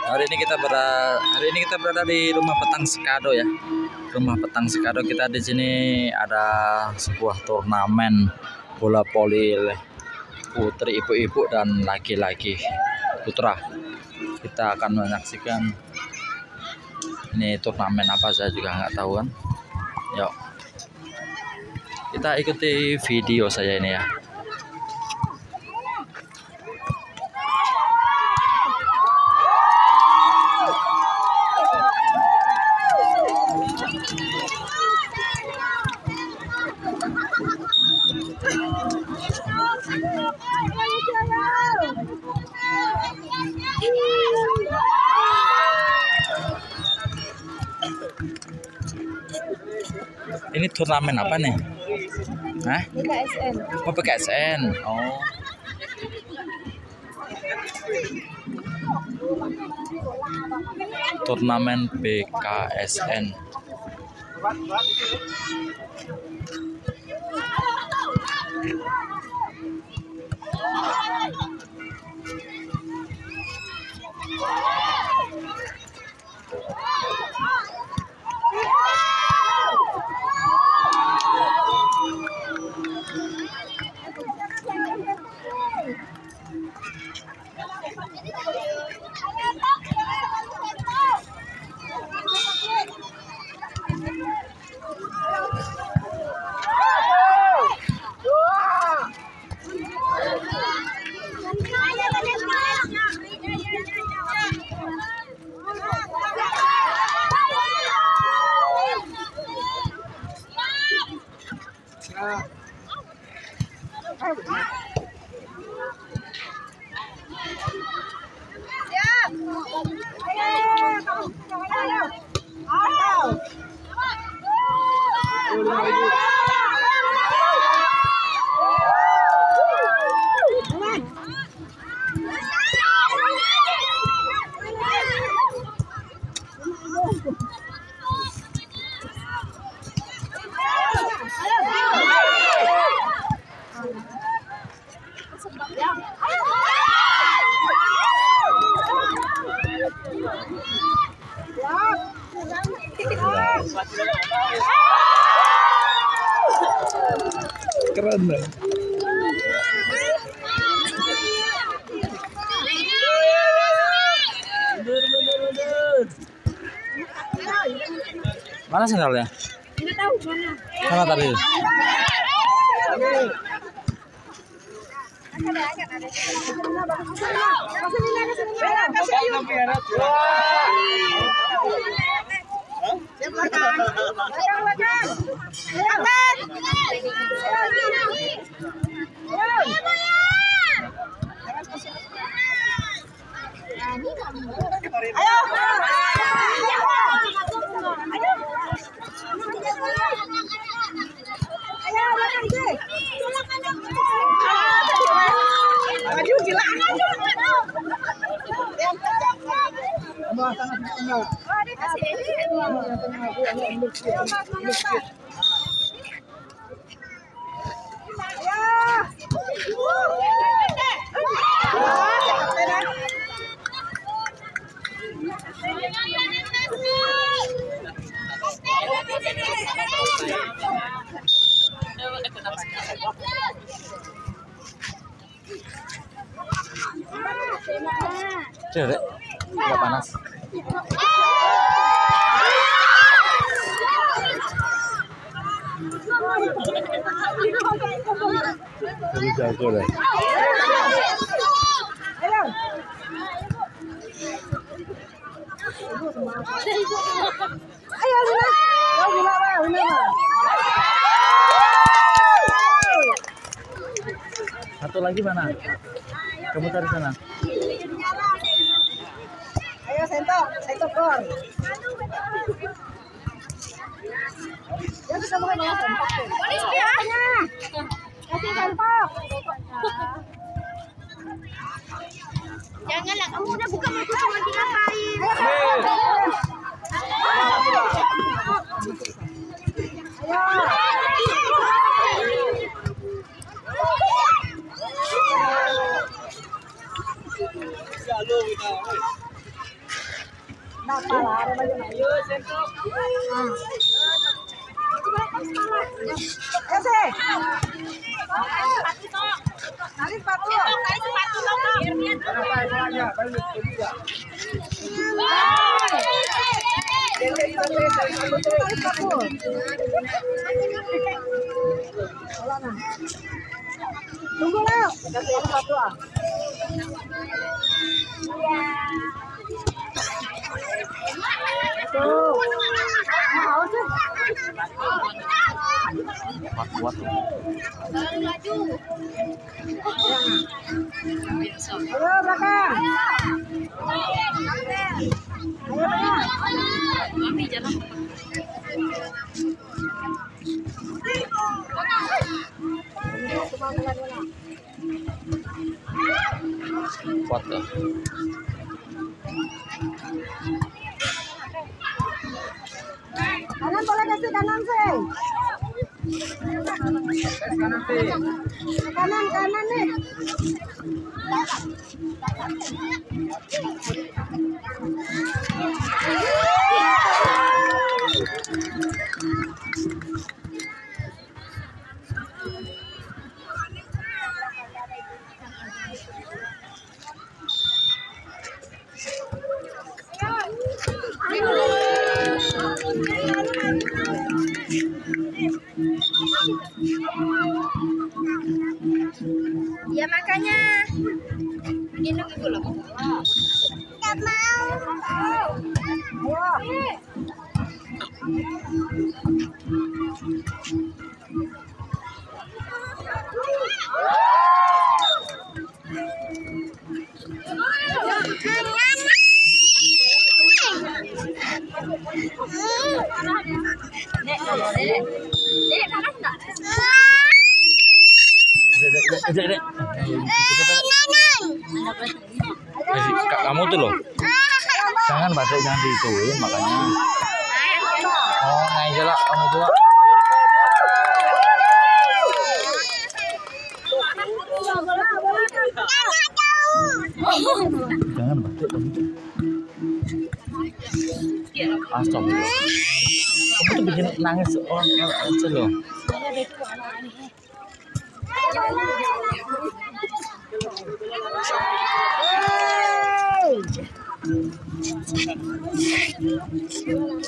Hari ini kita berada di Rumah Petang Sekado ya. Rumah Petang Sekado, kita di sini ada sebuah turnamen bola voli putri, ibu-ibu dan laki-laki putra. Kita akan menyaksikan ini turnamen apa, saya juga nggak tahu kan. Yuk, kita ikuti video saya ini ya. Ini turnamen apa nih? Hah? BKSN. Oh, BKSN. Oh. Turnamen BKSN. Keren deh. Mana sendalnya? Tidak tahu mana. Mana tadi? Cek, nggak panas. Jadi jago deh. Satu lagi mana? Kamu cari sana. Ayo sento kor. Ya bisa makan ya. Manis ya. Kasih sento. Janganlah kamu udah buka mulut cuma ngapain. Ayo. Tunggu lah. Kasih satu ah. Tuh. Mau sih. Kuat. Ayo belakang. Kuat tuh. Kanan boleh kasih kanan sih. Kanan nih. Ya makanya gendong ibu loh. Gak mau. Ayo. Dek. Kamu tuh loh. Jangan batik, jangan diituin makanya. Oh, naik aja lah kamu tuh. Jangan batik kamu tuh. Astagfirullah. Kamu tuh bikin nangis orang aja loh. Hey.